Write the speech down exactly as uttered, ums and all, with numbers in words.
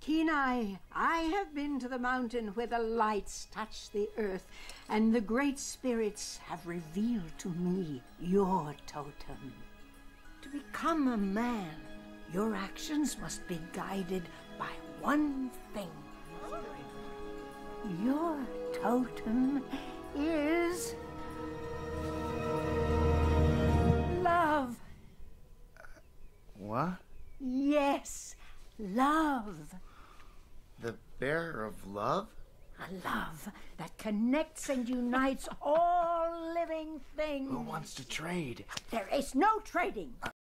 Kenai, I have been to the mountain where the lights touch the earth, and the great spirits have revealed to me your totem. To become a man, your actions must be guided by one thing. Your totem is love. What? Yes, love. The bearer of love? A love that connects and unites all living things. Who wants to trade? There is no trading. Uh,